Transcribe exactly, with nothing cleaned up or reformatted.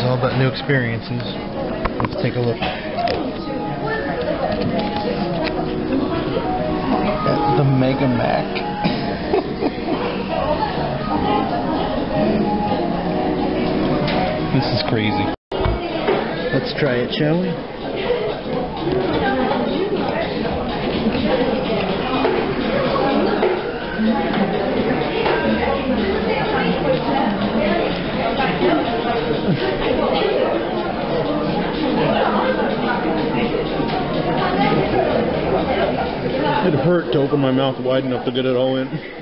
It's all about new experiences. Let's take a look at the Mega Mac. This is crazy. Let's try it, shall we? It hurt to open my mouth wide enough to get it all in.